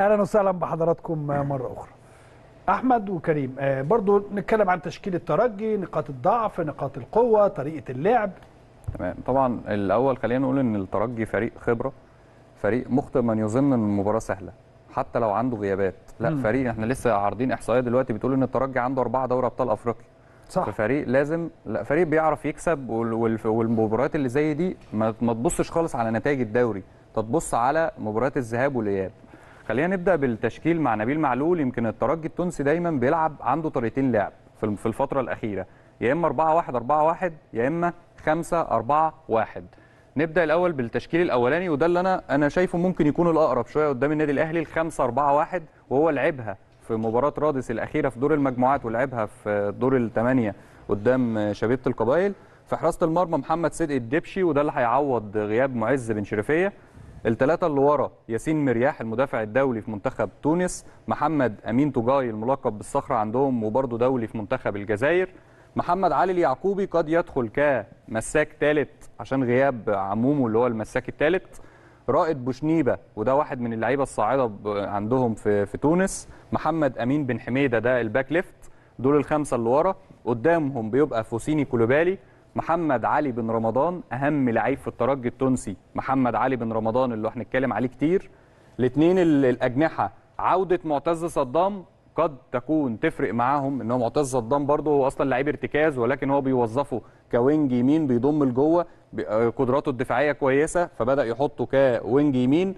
اهلا وسهلا بحضراتكم مره اخرى. احمد وكريم، برضو نتكلم عن تشكيل الترجي، نقاط الضعف، نقاط القوه، طريقه اللعب. تمام. طبعا الاول خلينا نقول ان الترجي فريق خبره، فريق مخطئ من يظن ان المباراه سهله حتى لو عنده غيابات. لا، فريق احنا لسه عارضين احصائيه دلوقتي بتقول ان الترجي عنده 4 دوري ابطال افريقيا. صح. ففريق لازم، لا فريق بيعرف يكسب، والمباريات اللي زي دي ما تبصش خالص على نتائج الدوري، تبص على مباريات الذهاب والاياب. خلينا نبدا بالتشكيل مع نبيل معلول. يمكن الترجي التونسي دايما بيلعب عنده طريقتين لعب في الفتره الاخيره، يا اما 4-1-4-1 يا اما 5-4-1. نبدا الاول بالتشكيل الاولاني، وده اللي انا شايفه ممكن يكون الاقرب شويه قدام النادي الاهلي، ال5-4-1، وهو لعبها في مباراه رادس الاخيره في دور المجموعات، ولعبها في دور الثمانيه قدام شبيبه القبائل. في حراسه المرمى محمد صدقي الدبشي، وده اللي هيعوض غياب معز بن شريفيه. الثلاثه اللي ورا ياسين مرياح المدافع الدولي في منتخب تونس، محمد امين توجاي الملقب بالصخره عندهم وبرضه دولي في منتخب الجزائر، محمد علي اليعقوبي قد يدخل كمساك ثالث عشان غياب عمومه اللي هو المساك الثالث، رائد بوشنيبه وده واحد من اللعيبه الصاعده عندهم في تونس، محمد امين بن حميده ده الباك ليفت. دول الخمسه اللي ورا. قدامهم بيبقى فوسيني كولوبالي، محمد علي بن رمضان اهم لعيب في الترجي التونسي، محمد علي بن رمضان اللي هنتكلم عليه كتير. الاثنين الاجنحه عوده معتز صدام قد تكون تفرق معاهم، ان هو معتز صدام برضه هو اصلا لعيب ارتكاز، ولكن هو بيوظفه كوينج يمين بيضم لجوه، قدراته الدفاعيه كويسه فبدا يحطه كوينج يمين.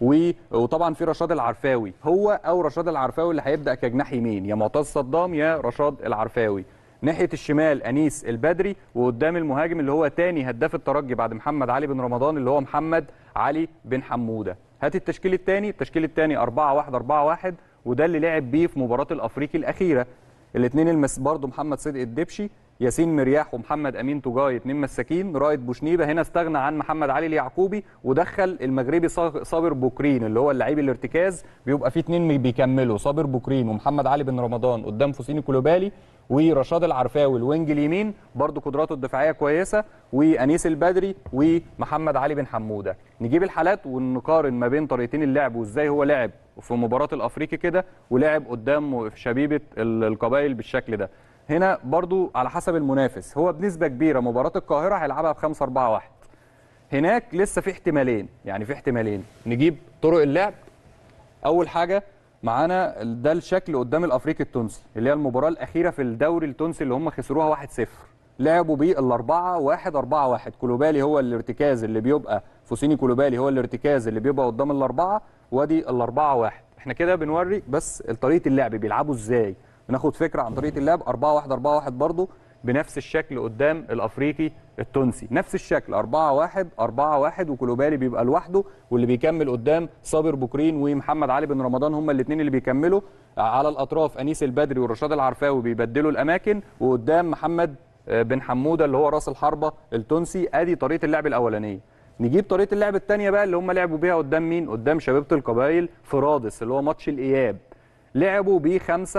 وطبعا في رشاد العرفاوي، هو او رشاد العرفاوي اللي هيبدا كجناح يمين، يا معتز صدام يا رشاد العرفاوي. ناحيه الشمال انيس البدري، وقدام المهاجم اللي هو تاني هداف الترجي بعد محمد علي بن رمضان اللي هو محمد علي بن حموده. هات التشكيل الثاني 4-1-4-1، وده اللي لعب بيه في مباراه الافريقي الاخيره. الاثنين برضه محمد صدقي الدبشي، ياسين مرياح ومحمد امين توجاي، اثنين مساكين. رائد بوشنيبه هنا استغنى عن محمد علي اليعقوبي ودخل المغربي صابر بوكرين اللي هو اللعيب الارتكاز، بيبقى فيه اثنين بيكملوا، صابر بوكرين ومحمد علي بن رمضان قدام فوسيني كولوبالي، ورشاد العرفاوي الوينج اليمين برضه قدراته الدفاعيه كويسه، وانيس البدري ومحمد علي بن حموده. نجيب الحالات ونقارن ما بين طريقتين اللعب وازاي هو لعب في مباراه الافريقي كده ولعب قدام شبيبه القبائل بالشكل ده. هنا برضو على حسب المنافس، هو بنسبه كبيره مباراه القاهره هيلعبها ب5-4-1. هناك لسه في احتمالين، يعني في احتمالين. نجيب طرق اللعب. اول حاجه معانا ده الشكل قدام الافريقي التونسي اللي هي المباراه الاخيره في الدوري التونسي اللي هم خسروها 1-0، لعبوا بيه ال4-1-4-1. كولوبالي هو الارتكاز اللي بيبقى، فوسيني كولوبالي هو الارتكاز اللي بيبقى قدام الاربعه، وادي ال4-1. احنا كده بنوري بس طريقه اللعب بيلعبوا ازاي، بناخد فكره عن طريقه اللعب. 4-1-4-1 برضو بنفس الشكل قدام الافريقي التونسي، نفس الشكل 4-1-4-1، وكولوبالي بيبقى لوحده، واللي بيكمل قدام صابر بوكرين ومحمد علي بن رمضان هم الاثنين اللي بيكملوا. على الاطراف انيس البدري ورشاد العرفاوي بيبدلوا الاماكن، وقدام محمد بن حموده اللي هو راس الحربه التونسي. ادي طريقه اللعب الاولانيه. نجيب طريقه اللعب الثانيه بقى اللي هم لعبوا بيها قدام مين؟ قدام شبيبه القبائل في رادس اللي هو ماتش الاياب. لعبوا بيه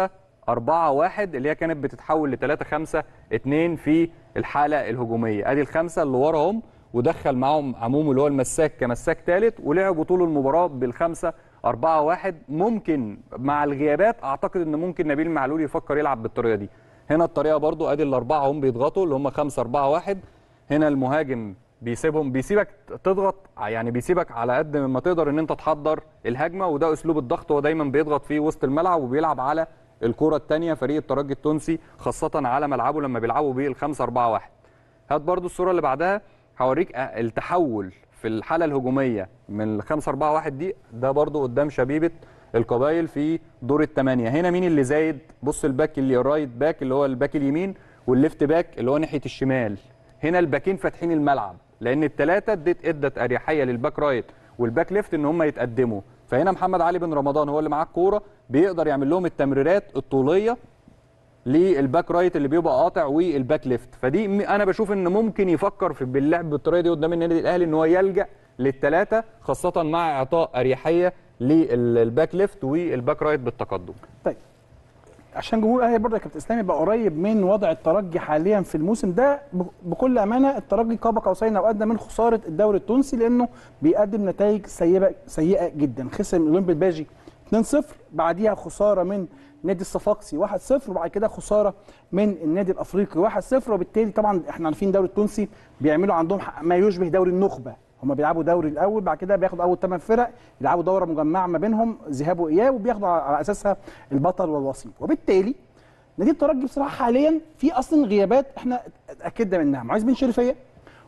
5-4-1 اللي هي كانت بتتحول ل 3-5-2 في الحاله الهجوميه. ادي الخمسه اللي وراهم، ودخل معاهم عموم اللي هو المساك كمساك ثالث، ولعبوا طول المباراه بال5-4-1. ممكن مع الغيابات اعتقد ان ممكن نبيل معلول يفكر يلعب بالطريقه دي. هنا الطريقه برضو ادي الاربعه هم بيضغطوا اللي هم 5-4-1. هنا المهاجم بيسيبك تضغط، يعني بيسيبك على قد ما تقدر ان انت تحضر الهجمه، وده اسلوب الضغط. هو دايما بيضغط فيه وسط الملعب وبيلعب على الكره الثانيه فريق الترجي التونسي، خاصه على ملعبه لما بيلعبوا بيه ال5-4-1. هات برضو الصوره اللي بعدها، هوريك التحول في الحاله الهجوميه من ال5-4-1 دي. ده برضو قدام شبيبه القبائل في دور الثمانيه. هنا مين اللي زايد؟ بص الباك اللي الرايت باك اللي هو الباك اليمين، والليفت باك اللي هو ناحيه الشمال. هنا الباكين فاتحين الملعب لان الثلاثه ادت اريحيه للباك رايت والباك ليفت ان هم يتقدموا. فهنا محمد علي بن رمضان هو اللي معاه الكوره، بيقدر يعمل لهم التمريرات الطوليه للباك رايت اللي بيبقى قاطع والباك ليفت. فدي انا بشوف ان ممكن يفكر في باللعب بالطريقه دي قدام النادي الاهلي، ان هو يلجا للثلاثه، خاصه مع اعطاء اريحيه للباك ليفت والباك رايت بالتقدم. طيب عشان جمهور الاهلي برضه يا كابتن اسلام يبقى قريب من وضع الترجي حاليا في الموسم ده، بكل امانه الترجي قاب قوسين او ادنى من خساره الدوري التونسي، لانه بيقدم نتائج سيئه جدا. خسر من اولمبي الباجي 2-0، بعديها خساره من نادي الصفاقسي 1-0، وبعد كده خساره من النادي الافريقي 1-0. وبالتالي طبعا احنا عارفين الدوري التونسي بيعملوا عندهم ما يشبه دوري النخبه، هم بيلعبوا دوري الاول، بعد كده بياخدوا اول 8 فرق يلعبوا دوره مجمعه ما بينهم ذهاب واياب، وبياخدوا على اساسها البطل والوصيف. وبالتالي نادي الترجي بصراحه حاليا في اصلا غيابات احنا اتاكدنا منها، معاذ بن شريفيه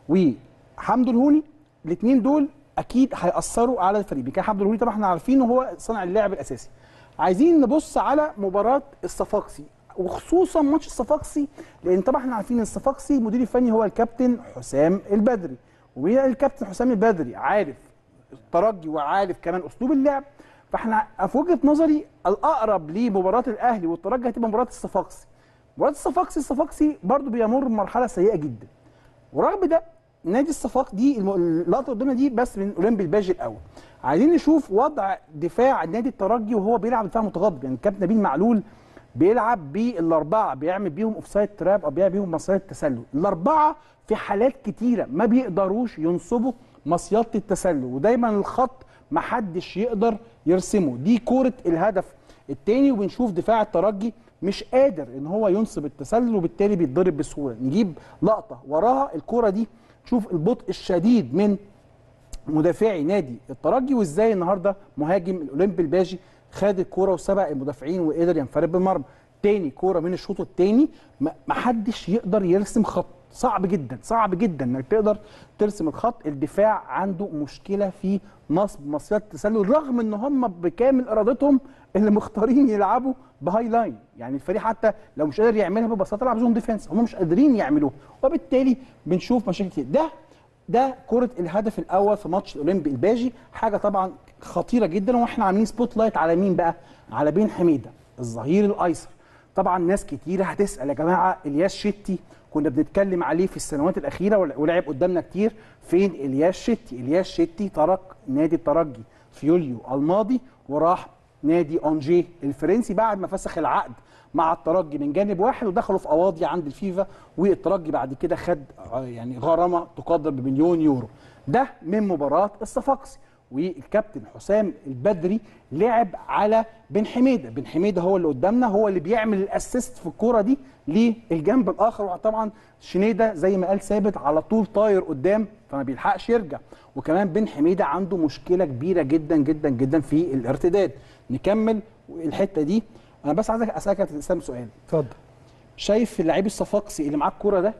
وحمدو الهوني، الاثنين دول اكيد هياثروا على الفريق. كان حمدو الهوني طبعا احنا عارفين هو صانع اللعب الاساسي. عايزين نبص على مباراه الصفاقسي، وخصوصا ماتش الصفاقسي، لان طبعا احنا عارفين ان الصفاقسي المدير الفني هو الكابتن حسام البدري، والكابتن حسام البدري عارف الترجي وعارف كمان اسلوب اللعب. فاحنا في وجهه نظري الاقرب لمباراه الاهلي والترجي هتبقى مباراه الصفاقسي. مباراه الصفاقسي برضو بيمر بمرحله سيئه جدا، ورغم ده نادي الصفاق دي اللقطه اللي قدامنا دي بس من اولمبي الباجي الاول. عايزين نشوف وضع دفاع نادي الترجي وهو بيلعب دفاع متقدم، يعني الكابتن نبيل معلول بيلعب بالاربعه، بيعمل بيهم اوفسايد تراب او بيعمل بيهم مصيده التسلل. الاربعه في حالات كتيره ما بيقدروش ينصبوا مصيده التسلل، ودايما الخط ما حدش يقدر يرسمه. دي كوره الهدف الثاني، وبنشوف دفاع الترجي مش قادر ان هو ينصب التسلل، وبالتالي بيتضرب بسهوله. نجيب لقطه وراها الكوره دي، شوف البطء الشديد من مدافعي نادي الترجي، وازاي النهارده مهاجم الاولمبي الباجي خد الكوره وسبق المدافعين وقدر ينفرد بالمرمى. تاني كوره من الشوط الثاني، ما حدش يقدر يرسم خط، صعب جدا صعب جدا انك تقدر ترسم الخط. الدفاع عنده مشكله في نصب مصيده التسلل، رغم ان هم بكامل ارادتهم اللي مختارين يلعبوا بهاي لاين. يعني الفريق حتى لو مش قادر يعملها ببساطه يلعب زون ديفenس، هم مش قادرين يعملوها، وبالتالي بنشوف مشاكل كتير. ده كره الهدف الاول في ماتش الاولمبي الباجي، حاجه طبعا خطيره جدا. واحنا عاملين سبوت لايت على مين بقى؟ على بن حميده الظهير الايسر. طبعا ناس كتيره هتسال يا جماعه الياس شتي كنا بنتكلم عليه في السنوات الاخيره ولعب قدامنا كتير، فين الياس شتي؟ الياس شتي ترك نادي الترجي في يوليو الماضي وراح نادي اونجيه الفرنسي بعد ما فسخ العقد مع الترجي من جانب واحد، ودخلوا في قواضي عند الفيفا، والترجي بعد كده خد يعني غرامه تقدر بمليون يورو. ده من مباراه الصفاقسي. والكابتن حسام البدري لعب على بن حميده، بن حميده هو اللي قدامنا، هو اللي بيعمل الاسيست في الكوره دي للجنب الاخر. وطبعا شنيده زي ما قال ثابت على طول طاير قدام فما بيلحقش يرجع. وكمان بن حميده عنده مشكله كبيره جدا جدا جدا في الارتداد. نكمل الحته دي. انا بس عايزك اسالك يا اسلام سؤال. اتفضل. شايف اللاعب الصفاقسي اللي معاه الكوره ده،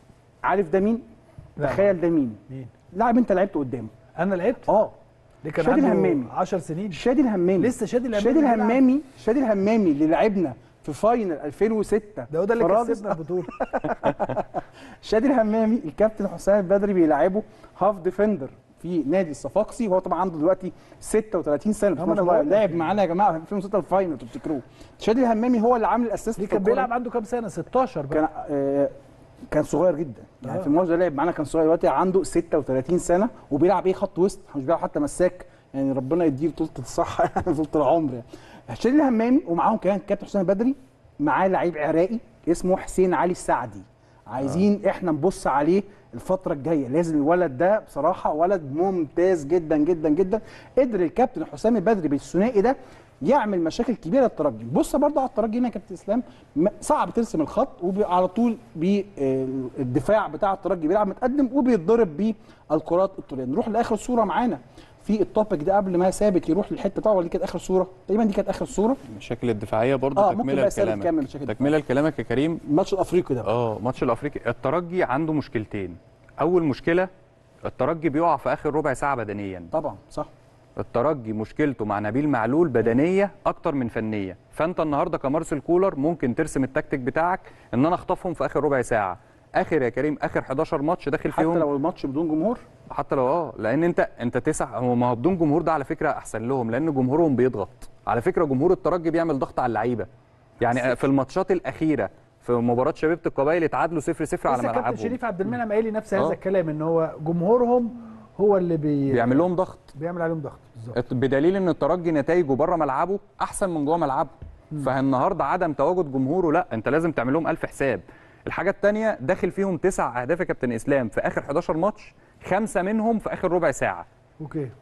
عارف ده مين؟ تخيل ده مين؟ لاعب انت لعبت قدامه. انا لعبت؟ دي كان شادي الهمامي 10 سنين. شادي الهمامي لسه شادي الهمامي اللي لعبنا في فاينل 2006 ده اللي كسبنا البطوله. شادي الهمامي الكابتن حسام البدري بيلعبه هاف ديفندر في نادي الصفاقسي، وهو طبعا عنده دلوقتي 36 سنه. لعب معانا يا جماعه في 2006 الفاينل تفتكروه. شادي الهمامي هو اللي عامل الاسيست. كان بيلعب عنده كام سنه؟ 16 بقى. كان صغير جدا يعني في الماتش ده لعب معانا كان صغير، دلوقتي عنده 36 سنه وبيلعب خط وسط، مش بيلعب حتى مساك، يعني ربنا يديه طولة الصحه يعني طولة العمر يعني. شادي الهمامي ومعاهم كمان كابتن حسام البدري، معاه لعيب عراقي اسمه حسين علي السعدي. عايزين احنا نبص عليه الفتره الجايه، لازم الولد ده بصراحه ولد ممتاز جدا جدا جدا. قدر الكابتن حسام البدري بالثنائي ده يعمل مشاكل كبيره للترجي. بص برضه على الترجي هنا يا كابتن اسلام، صعب ترسم الخط، وعلى طول بالدفاع بتاع الترجي بيلعب متقدم وبيتضرب بالكرات الطوليه. نروح لاخر صوره معانا في التوبيك ده قبل ما ثابت يروح للحته بتاعه، دي كانت اخر صوره تقريبا، دي كانت اخر صوره. المشاكل الدفاعيه برضه تكمله لكلامك. تكمله لكلامك يا كريم. الماتش الافريقي ده ماتش الافريقي الترجي عنده مشكلتين. اول مشكله الترجي بيقع في اخر ربع ساعه بدنيا. طبعا صح. الترجي مشكلته مع نبيل معلول بدنيه اكتر من فنيه، فانت النهارده كمارسيل كولر ممكن ترسم التكتيك بتاعك ان انا اخطفهم في اخر ربع ساعه. اخر يا كريم اخر 11 ماتش داخل فيهم، حتى لو الماتش بدون جمهور، حتى لو لان انت تسع، ما هو بدون جمهور ده على فكره احسن لهم، لان جمهورهم بيضغط. على فكره جمهور الترجي بيعمل ضغط على اللعيبه، يعني في الماتشات الاخيره في مباراه شبيبه القبائل اتعادلوا 0-0 على ملعبهم. كابتن شريف عبد المنعم قال لي نفس هذا الكلام، ان هو جمهورهم هو اللي بيعمل لهم ضغط، بيعمل عليهم ضغط بالظبط، بدليل ان الترجي نتائجه بره ملعبه احسن من جوه ملعبه. فالنهارده عدم تواجد جمهوره، لا انت لازم تعمل لهم 1000 حساب. الحاجه الثانيه داخل فيهم 9 اهداف يا كابتن اسلام في اخر 11 ماتش، 5 منهم في اخر ربع ساعه. اوكي.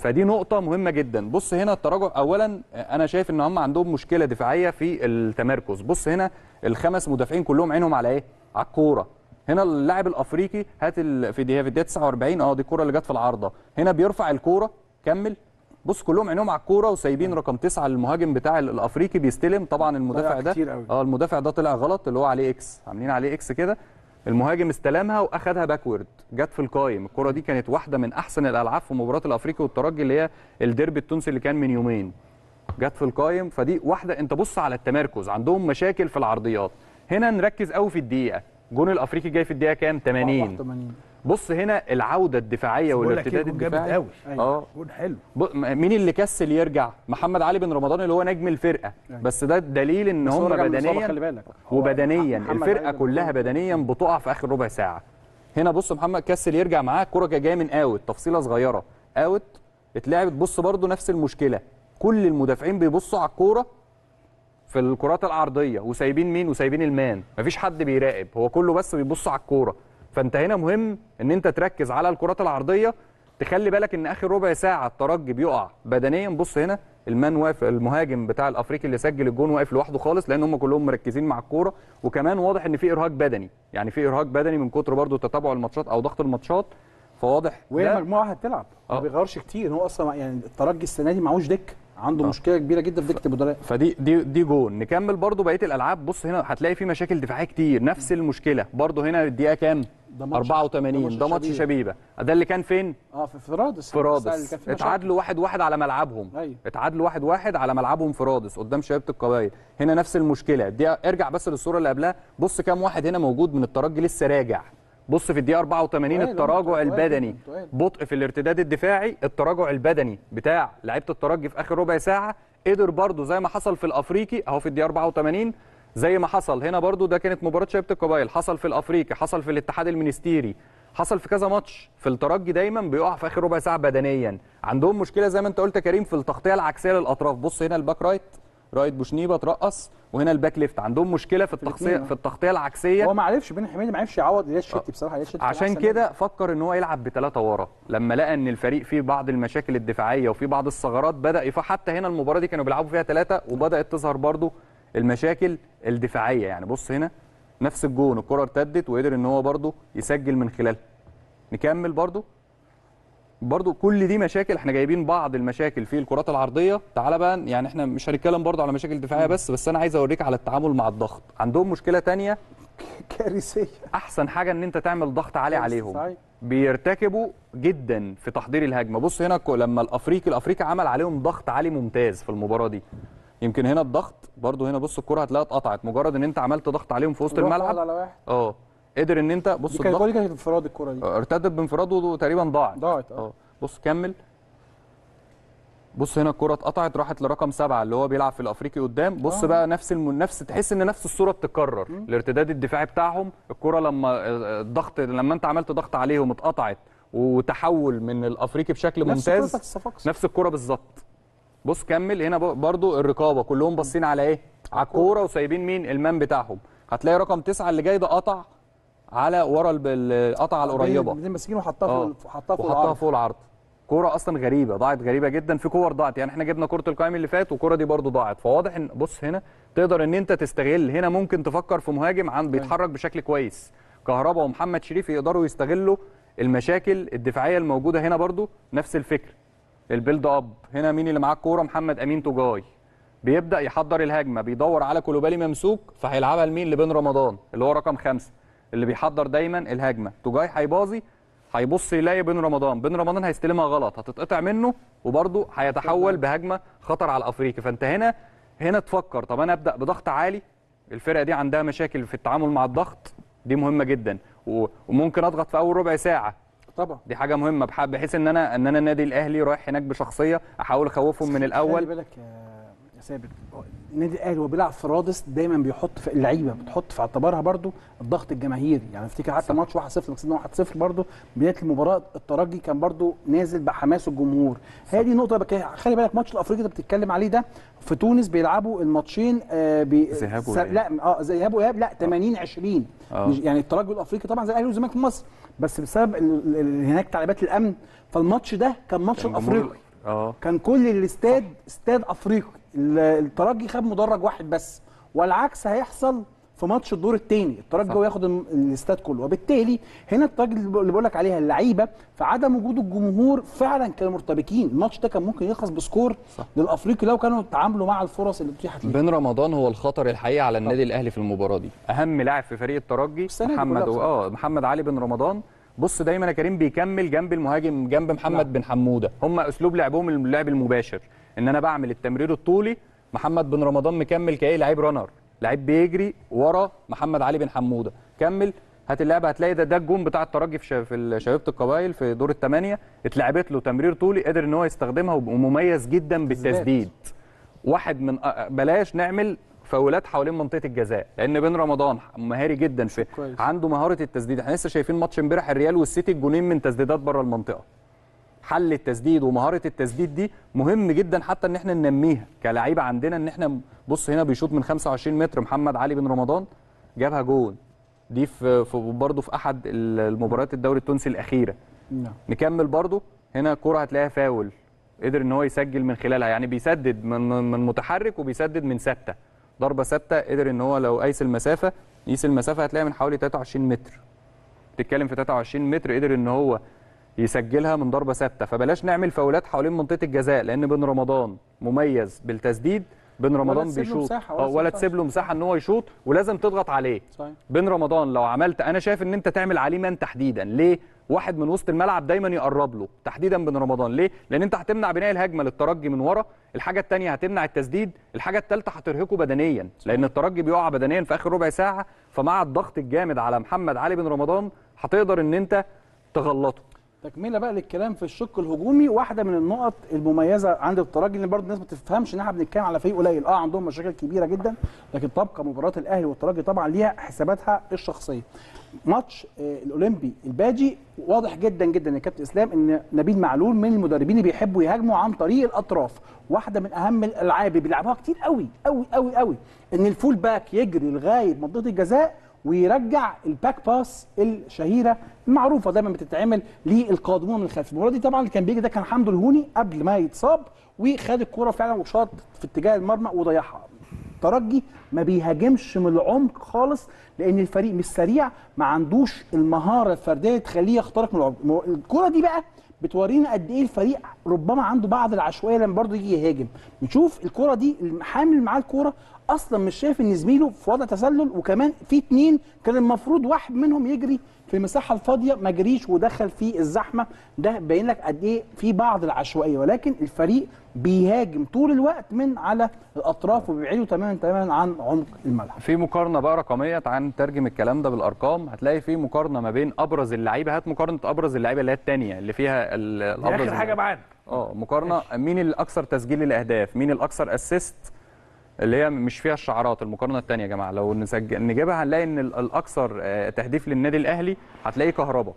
فدي نقطه مهمه جدا. بص هنا التراجع، اولا انا شايف ان هم عندهم مشكله دفاعيه في التمركز. بص هنا الخمس مدافعين كلهم عينهم على ايه؟ على الكوره. هنا اللاعب الافريقي هات في الدقيقه 49 دي الكوره اللي جت في العارضه، هنا بيرفع الكوره كمل. بص كلهم عينهم على الكوره وسايبين رقم 9 المهاجم بتاع الافريقي بيستلم. طبعا المدافع ده المدافع ده طلع غلط، اللي هو عليه اكس، عاملين عليه اكس كده. المهاجم استلمها واخدها باكورد، جت في القايم. الكره دي كانت واحده من احسن الالعاب في مباراه الافريقي والترجي، اللي هي الديربي التونسي اللي كان من يومين، جت في القايم. فدي واحده. انت بص على التمركز، عندهم مشاكل في العرضيات. هنا نركز قوي في الدقيقه، جون الافريقي جاي في الدقيقه كام؟ 80. بص هنا العوده الدفاعيه والارتداد الدفاعي قوي. جون حلو. مين اللي كسل يرجع؟ محمد علي بن رمضان اللي هو نجم الفرقه. بس ده دليل ان هم بدنيا وبدنيا الفرقه كلها بدنيا بتقع في اخر ربع ساعه. هنا بص محمد كسل يرجع معاه، الكره جايه من اوت، تفصيله صغيره اوت اتلعبت. بص برده نفس المشكله، كل المدافعين بيبصوا على الكوره في الكرات العرضيه وسايبين مين؟ وسايبين المان، مفيش حد بيراقب، هو كله بس بيبص على الكوره. فانت هنا مهم ان انت تركز على الكرات العرضيه، تخلي بالك ان اخر ربع ساعه الترجي بيقع بدنيا. بص هنا المان واقف، المهاجم بتاع الافريقي اللي سجل الجون واقف لوحده خالص، لان هم كلهم مركزين مع الكوره. وكمان واضح ان في ارهاق بدني، يعني في ارهاق بدني من كتر برضو تتابع الماتشات او ضغط الماتشات. فواضح وهي مجموعه هتلعب ما بيغيرش كتير. هو اصلا يعني الترجي السنه دي معهوش دك، عنده مشكله كبيره جدا في دكه البدلاء. فدي دي جون. نكمل برضو بقيه الالعاب. بص هنا هتلاقي في مشاكل دفاعيه كتير، نفس المشكله برضو. هنا الدقيقه كام؟ 84. ده ماتش شبيبه، ده اللي كان فين؟ في رادس. اتعادلوا 1-1 على ملعبهم. اتعادلوا 1-1 على ملعبهم في رادس قدام شبيبه القبائل. هنا نفس المشكله. دي ارجع بس للصوره اللي قبلها، بص كام واحد هنا موجود من الترجي لسه راجع. بص في الدقيقه 84 التراجع البدني، بطء في الارتداد الدفاعي، التراجع البدني بتاع لعيبه الترجي في اخر ربع ساعه. قدر برضو زي ما حصل في الافريقي اهو في الدقيقه 84، زي ما حصل هنا برضو، ده كانت مباراه شبيبه القبائل، حصل في الافريقي، حصل في الاتحاد المنستيري، حصل في كذا ماتش. في الترجي دايما بيقع في اخر ربع ساعه بدنيا. عندهم مشكله زي ما انت قلت يا كريم في التغطيه العكسيه للاطراف. بص هنا الباك رايت بوشنيبه ترقص، وهنا الباك ليفت عندهم مشكله في التغطيه العكسيه. هو ما عرفش بن حميدي، ما عرفش يعوض اياد شتي بصراحه. اياد شتي عشان كده فكر ان هو يلعب ب3 ورا، لما لقى ان الفريق فيه بعض المشاكل الدفاعيه وفيه بعض الثغرات بدا حتى هنا المباراه دي كانوا بيلعبوا فيها 3 وبدات تظهر برضو المشاكل الدفاعيه. يعني بص هنا نفس الجون، الكره ارتدت وقدر ان هو برضو يسجل من خلالها. نكمل برضو كل دي مشاكل. احنا جايبين بعض المشاكل في الكرات العرضيه. تعال بقى، يعني احنا مش هنتكلم برضو على مشاكل دفاعيه بس انا عايز اوريك على التعامل مع الضغط. عندهم مشكله تانية كارثيه. احسن حاجه ان انت تعمل ضغط عالي عليهم، بيرتكبوا جدا في تحضير الهجمه. بص هنا لما الافريقي عمل عليهم ضغط عالي ممتاز في المباراه دي. يمكن هنا الضغط برضو هنا بص الكره هتلاقيها اتقطعت، مجرد ان انت عملت ضغط عليهم في وسط الملعب. قدر ان انت بص الضغط دي كانت انفراد، الكره دي ارتدت بانفراد وتقريبا ضاعت. بص كمل. بص هنا الكره اتقطعت راحت لرقم 7 اللي هو بيلعب في الافريقي قدام. بص بقى نفس تحس ان نفس الصوره بتتكرر. الارتداد الدفاعي بتاعهم، الكره لما انت عملت ضغط عليهم اتقطعت وتحول من الافريقي بشكل ممتاز. نفس الكره بالظبط. بص كمل. هنا برضو الرقابه كلهم باصين على ايه؟ على الكوره وسايبين مين؟ المان بتاعهم. هتلاقي رقم 9 اللي جاي ده قطع على ورا قطع على القريبه، ماسكينه وحطها فوق العرض. كوره اصلا غريبه، ضاعت غريبه جدا. في كور ضاعت، يعني احنا جبنا كره القائم اللي فات والكوره دي برضو ضاعت. فواضح ان بص هنا تقدر ان انت تستغل. هنا ممكن تفكر في مهاجم بيتحرك بشكل كويس، كهربا ومحمد شريف يقدروا يستغلوا المشاكل الدفاعيه الموجوده. هنا برضو نفس الفكر، البيلد اب. هنا مين اللي معاه الكوره؟ محمد امين توجاي، بيبدا يحضر الهجمه، بيدور على كولوبالي ممسوك، فهيلعبها لمين؟ لبن رمضان اللي هو رقم 5 اللي بيحضر دايما الهجمه. توجاي هيباظي، هيبص يلاقي بن رمضان هيستلمها غلط، هتتقطع منه، وبرده هيتحول بهجمه خطر على الافريقي. فانت هنا تفكر، طب انا ابدا بضغط عالي. الفرقه دي عندها مشاكل في التعامل مع الضغط، دي مهمه جدا. وممكن اضغط في اول ربع ساعه طبعا، دي حاجه مهمه، بحيث ان انا النادي الاهلي رايح هناك بشخصيه، احاول اخوفهم من الاول. خلي بالك يا ثابت، النادي الاهلي وهو بيلعب في رادس دايما بيحط في اللعيبه، بتحط في اعتبارها برضو الضغط الجماهيري. يعني افتكر حتى ماتش 1-0 كسبنا 1-0 برضو بدايه المباراه، الترجي كان برضو نازل بحماس الجمهور. هي دي نقطه خلي بالك. ماتش الافريقي اللي بتتكلم عليه ده في تونس بيلعبوا الماتشين ذهاب واياب، لا 80-20 يعني الترجي الافريقي طبعا زي الاهلي والزمالك في مصر، بس بسبب هناك تعليمات الامن، فالماتش ده كان ماتش الافريقي كان كل الاستاد استاد افريقي، الترجي خد مدرج واحد بس، والعكس هيحصل في ماتش الدور الثاني، الترجي هو ياخد الاستاد كله. وبالتالي هنا الترجي اللي بقول لك عليها اللعيبه في عدم وجود الجمهور فعلا كانوا مرتبكين، الماتش ده كان ممكن يخلص بسكور للافريقي لو كانوا تعاملوا مع الفرص اللي اتيحت لهم. بن رمضان هو الخطر الحقيقي على النادي الاهلي في المباراه دي، اهم لاعب في فريق الترجي محمد علي بن رمضان. بص دايما يا كريم بيكمل جنب المهاجم، جنب محمد بن حموده، هم اسلوب لعبهم اللعب المباشر، ان انا بعمل التمرير الطولي، محمد بن رمضان مكمل كايه لعيب رانر، لعيب بيجري ورا محمد علي بن حموده، كمل هات اللعبه هتلاقي ده الجون بتاع الترجي في شبيبه القبائل في دور الثمانيه، اتلعبت له تمرير طولي قدر ان هو يستخدمها ومميز جدا بالتسديد. واحد من بلاش نعمل فاولات حوالين منطقه الجزاء، لان بن رمضان مهاري جدا في عنده مهاره التسديد. احنا لسه شايفين ماتش امبارح الريال والسيتي الجونين من تسديدات بره المنطقه. حل التسديد ومهاره التسديد دي مهم جدا حتى ان احنا ننميها كلاعيبه عندنا، ان احنا بص هنا بيشوط من 25 متر محمد علي بن رمضان جابها جون، دي في برضه في احد المباريات الدوري التونسي الاخيره. نكمل برضه هنا كره هتلاقيها فاول، قدر ان هو يسجل من خلالها، يعني بيسدد من متحرك وبيسدد من ثابته، ضربه ثابته قدر ان هو لو قيس المسافه هتلاقيها من حوالي 23 متر، بتتكلم في 23 متر قدر ان هو يسجلها من ضربه ثابته. فبلاش نعمل فاولات حوالين منطقه الجزاء، لان بن رمضان مميز بالتسديد، بن رمضان بيشوط ولا تسيب له مساحه ان هو يشوط، ولازم تضغط عليه. صحيح. بن رمضان لو عملت، انا شايف ان انت تعمل عليه مان تحديدا، ليه؟ واحد من وسط الملعب دايما يقرب له تحديدا بن رمضان، ليه؟ لان انت هتمنع بناء الهجمه للترجي من ورا، الحاجه الثانيه هتمنع التسديد، الحاجه الثالثه هترهقه بدنيا، لان الترجي بيقع بدنيا في اخر ربع ساعه، فمع الضغط الجامد على محمد علي بن رمضان هتقدر ان انت تغلطه. تكمله بقى للكلام في الشق الهجومي، واحده من النقط المميزه عند الترجي اللي برضه الناس ما تفهمش ان احنا بنتكلم على فريق قليل، عندهم مشاكل كبيره جدا، لكن تبقى مباراه الاهلي والترجي طبعا ليها حساباتها الشخصيه. ماتش الاولمبي الباجي واضح جدا جدا يا كابتن اسلام ان نبيل معلول من المدربين اللي بيحبوا يهاجموا عن طريق الاطراف، واحده من اهم الالعاب اللي بيلعبوها كتير قوي قوي قوي قوي ان الفول باك يجري لغايه منطقه الجزاء ويرجع الباك باس الشهيره المعروفه دايما بتتعمل للقادمون من الخلف. المباراه دي طبعا اللي كان بيجي ده كان حمدو الهوني قبل ما يتصاب، وخد الكوره فعلا وشاط في اتجاه المرمى وضيعها. الترجي ما بيهاجمش من العمق خالص لان الفريق مش سريع، ما عندوش المهاره الفرديه تخليه يخترق من العمق. الكوره دي بقى بتورينا قد ايه الفريق ربما عنده بعض العشوائيه لما برضه يجي يهاجم. نشوف الكوره دي الحامل معاه الكوره اصلا مش شايف ان زميله في وضع تسلل، وكمان في اتنين كان المفروض واحد منهم يجري في المساحه الفاضيه ما جريش ودخل في الزحمه، ده باين لك قد ايه في بعض العشوائيه، ولكن الفريق بيهاجم طول الوقت من على الاطراف وبيبعدوا تماما عن عمق الملعب. في مقارنه بقى رقميه، تعال نترجم الكلام ده بالارقام، هتلاقي في مقارنه ما بين ابرز اللعيبه، هات مقارنه ابرز اللعيبه اللي هي الثانيه اللي فيها الابرز اخر حاجه معانا مقارنه مين الاكثر تسجيل للاهداف، مين الاكثر اسيست، اللي هي مش فيها الشعارات. المقارنه الثانيه يا جماعه لو نجيبها هنلاقي ان الاكثر تهديف للنادي الاهلي هتلاقيه كهربا.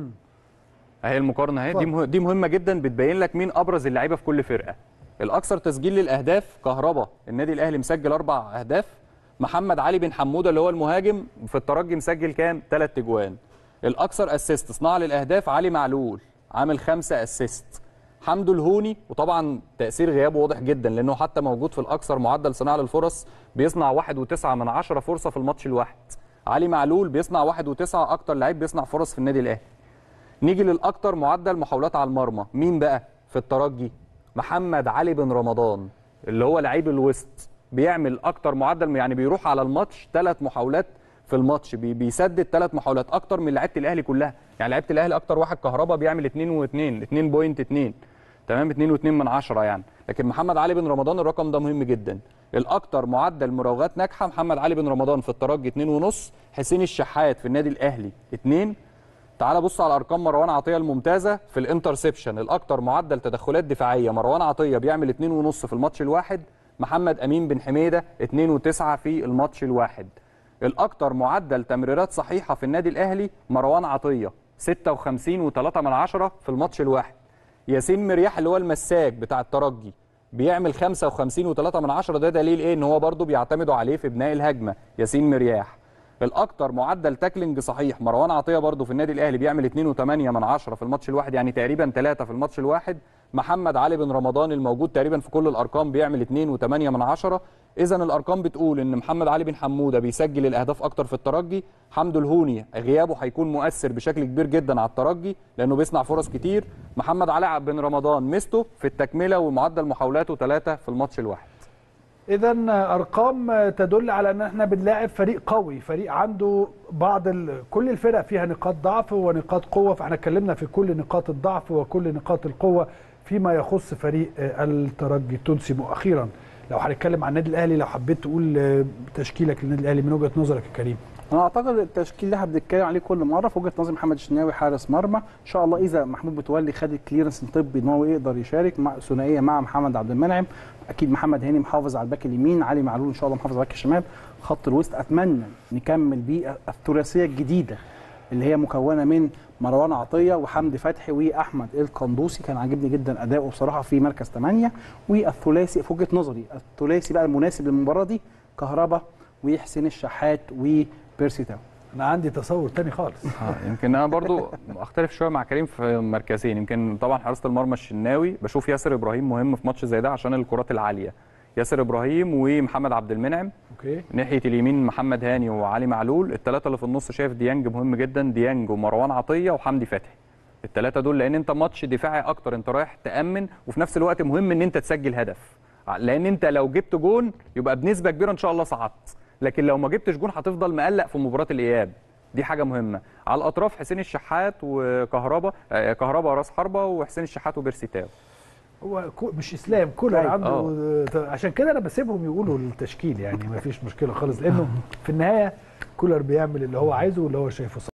اهي المقارنه اهي، دي مهمه جدا، بتبين لك مين ابرز اللعيبه في كل فرقه. الاكثر تسجيل للاهداف كهربا، النادي الاهلي مسجل 4 اهداف، محمد علي بن حموده اللي هو المهاجم في الترجي مسجل كام؟ 3 اجوان. الاكثر اسيست صناعه للاهداف علي معلول عامل 5 اسيست. حمدو الهوني، وطبعا تاثير غيابه واضح جدا لانه حتى موجود في الاكثر معدل صناعه للفرص، بيصنع 1.9 فرصه في الماتش الواحد. علي معلول بيصنع 1.9، اكتر لعيب بيصنع فرص في النادي الاهلي. نيجي للاكثر معدل محاولات على المرمى، مين بقى في الترجي؟ محمد علي بن رمضان اللي هو لعيب الوسط، بيعمل اكتر معدل، يعني بيروح على الماتش 3 محاولات في الماتش، بيسدد 3 محاولات اكتر من لعيبه الاهلي كلها. يعني لعيبه الاهلي اكتر واحد كهربا بيعمل 2.2 تمام، 2.2 يعني، لكن محمد علي بن رمضان الرقم ده مهم جدا. الاكتر معدل مراوغات ناجحه محمد علي بن رمضان في الترجي 2.5، حسين الشحات في النادي الاهلي 2. تعال بص على ارقام مروان عطيه الممتازه في الانترسبشن، الاكتر معدل تدخلات دفاعيه مروان عطيه بيعمل 2.5 في الماتش الواحد، محمد امين بن حميده 2.9 في الماتش الواحد. الاكتر معدل تمريرات صحيحه في النادي الاهلي مروان عطيه 56.3 في الماتش الواحد. ياسين مرياح اللي هو المساك بتاع الترجي بيعمل 55.3، ده دليل ايه؟ ان هو برضه بيعتمدوا عليه في بناء الهجمه ياسين مرياح. الاكتر معدل تاكلينج صحيح مروان عطيه برضه في النادي الاهلي بيعمل 2.8 في الماتش الواحد، يعني تقريبا 3 في الماتش الواحد. محمد علي بن رمضان الموجود تقريبا في كل الارقام بيعمل 2.8. اذا الارقام بتقول ان محمد علي بن حموده بيسجل الاهداف اكتر في الترجي. حمدو الهوني غيابه هيكون مؤثر بشكل كبير جدا على الترجي لانه بيصنع فرص كتير. محمد علي بن رمضان ميزته في التكمله ومعدل محاولاته 3 في الماتش الواحد. اذا ارقام تدل على ان احنا بنلاعب فريق قوي، فريق عنده كل الفرق فيها نقاط ضعف ونقاط قوه، فاحنا اتكلمنا في كل نقاط الضعف وكل نقاط القوه فيما يخص فريق الترجي التونسي. اخيرا لو هنتكلم عن النادي الاهلي، لو حبيت تقول تشكيلك للنادي الاهلي من وجهه نظرك يا كريم. انا اعتقد التشكيل اللي احنا بنتكلم عليه كل مره في وجهه نظري محمد الشناوي حارس مرمى. ان شاء الله اذا محمود متولي خد الكليرنس الطبي ان هو يقدر يشارك مع ثنائيه مع محمد عبد المنعم. اكيد محمد هاني محافظ على الباك اليمين، علي معلول ان شاء الله محافظ على الباك الشمال. خط الوسط اتمنى نكمل بيه الثلاثيه الجديده اللي هي مكونه من مروان عطيه وحمدي فتحي واحمد القندوسي. كان عاجبني جدا اداؤه بصراحه في مركز 8. والثلاثي في وجهه نظري الثلاثي بقى المناسب للمباراه دي كهربا وحسين الشحات وبيرسي تاو. انا عندي تصور تاني خالص. يمكن انا برضو اختلف شويه مع كريم في مركزين. يمكن طبعا حراسه المرمى الشناوي بشوف ياسر ابراهيم مهم في ماتش زي ده عشان الكرات العاليه. ياسر ابراهيم ومحمد عبد المنعم. اوكي. ناحيه اليمين محمد هاني وعلي معلول. الثلاثه اللي في النص شايف ديانج مهم جدا، ديانج ومروان عطيه وحمدي فتحي. الثلاثه دول لان انت ماتش دفاعي اكتر، انت رايح تامن وفي نفس الوقت مهم ان انت تسجل هدف، لان انت لو جبت جون يبقى بنسبه كبيره ان شاء الله صعدت، لكن لو ما جبتش جون هتفضل مقلق في مباراه الاياب. دي حاجه مهمه. على الاطراف حسين الشحات وكهربا، كهربا راس حربه وحسين الشحات وبيرسي تاو. هو مش اسلام كولر عنده عشان كده انا بسيبهم يقولوا التشكيل، يعني ما فيش مشكله خالص، لانه في النهايه كولر بيعمل اللي هو عايزه واللي هو شايفه صح.